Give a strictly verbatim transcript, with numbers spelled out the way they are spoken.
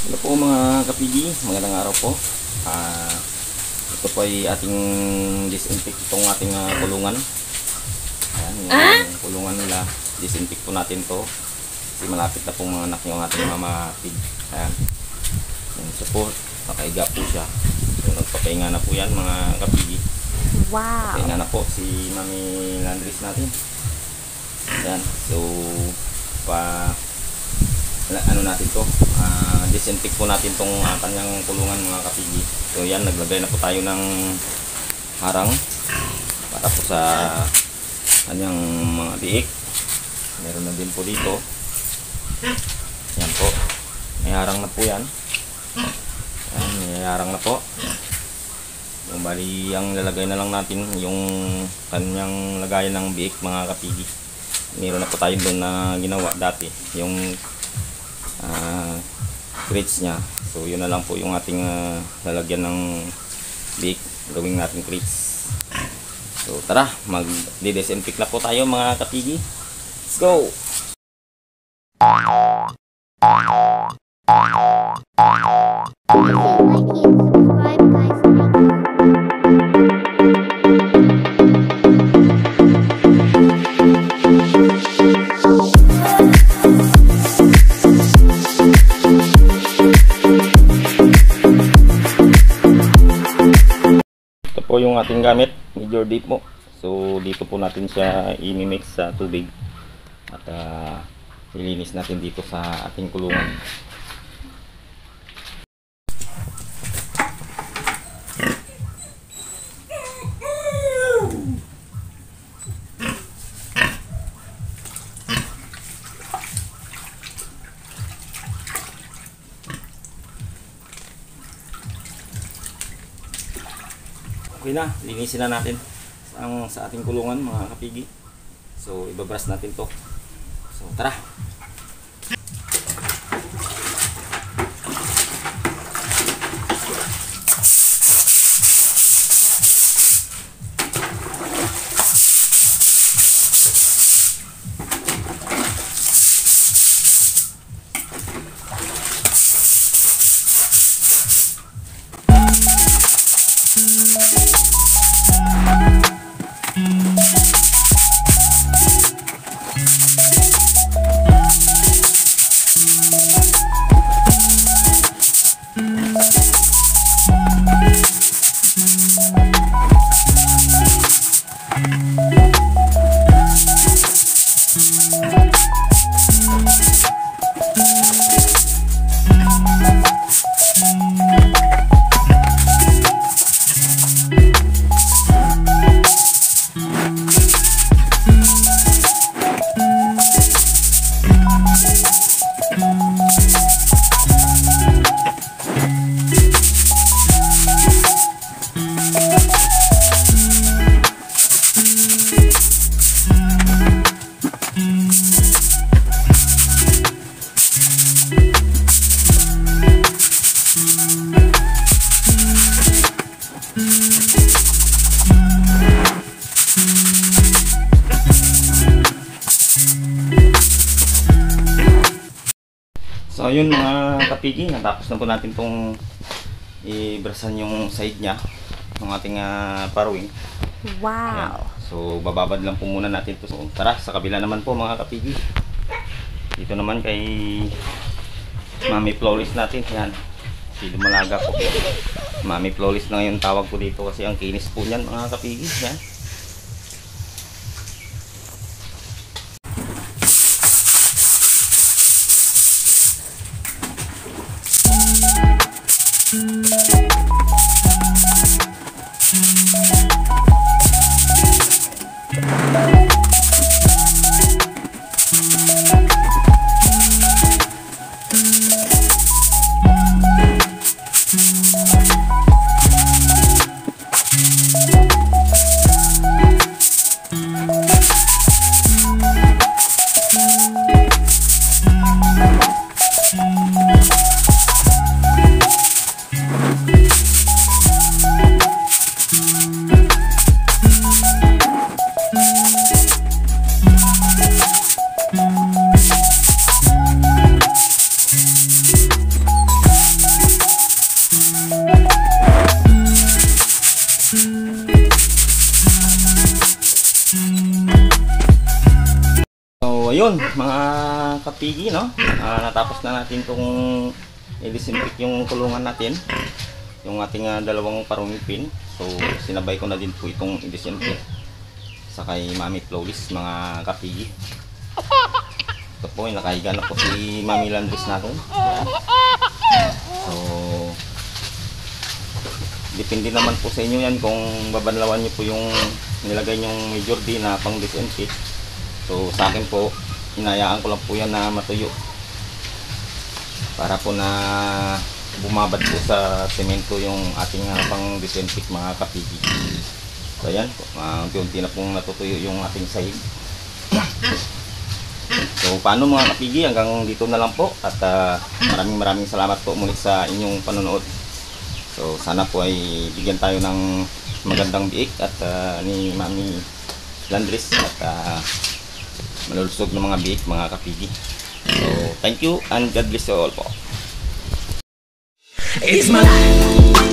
Hello po mga kapigi, magandang araw po. Uh, ito po ay ating disinfect itong ating uh, kulungan. Ayan, yung ah? kulungan nila, disinfect po natin to kasi malapit na pong mga anak yung ating mama pig. Ayan, yan, so po, nakaiga po siya. So nagpapahinga na po yan mga kapigi. Wow! Papahinga na po si Mami Landris natin. Ayan, so pa ano natin to, uh, disinfect po natin tong uh, kanyang kulungan mga kapigi. So yan, naglagay na po tayo ng harang para po sa kanyang mga biik. Meron na din po dito. Yan po, may harang na po yan. Yan, may harang na po. Yung bali, ang lalagay na lang natin yung kanyang lagayan ng biik mga kapigi. Meron na po tayo doon na ginawa dati, yung Uh, crates nya. So yun na lang po yung ating uh, lalagyan ng biik, gawing natin crates. So tara, mag-disinfect na po tayo mga kapigi. Let's go! Po yung ating gamit, major deep mo. So dito po natin siya i-mix sa tubig at uh, ilinis natin dito sa ating kulungan. Okay na, linisin na natin ang sa ating kulungan mga kapigi. So ibabrush natin to. So tara. So ayun mga kapigi, natapos na po natin itong i-brasan yung side nya ng ating uh, parwing. Wow! Ayan. So bababad lang po muna natin ito. So tara, sa kabila naman po mga kapigi. Dito naman kay Mami Flawless natin. Yan, si Lumalaga po. Mami Flawless na ngayon tawag ko dito kasi ang kinis po niyan mga kapigi. Yan. yun, mga kapigi, no? Uh, natapos na natin itong i-disinfect yung kulungan natin. Yung ating uh, dalawang parumipin. So, sinabay ko na din po itong i-disinfect sa kay Mami Flawless, mga kapigi. Ito po, nakahiga na po si Mami Landris natin. Yan. So, depende naman po sa inyo yan kung babanlawan nyo po yung nilagay nyong Major D na pang disinfect. So sa akin po, hinayaan ko lang po yan na matuyo para po na bumabad po sa semento yung ating uh, pang disinfect, mga kapigi. So ayan, uh, unti-unti na pong natutuyo yung ating sahig. So paano mga kapigi, hanggang dito na lang po at uh, maraming maraming salamat po muli sa inyong panonood. So sana po ay bigyan tayo ng magandang biik at uh, ni Mami Landris at uh, malulusog ng mga biik, mga kapigi. So thank you and God bless you all po. It's my life.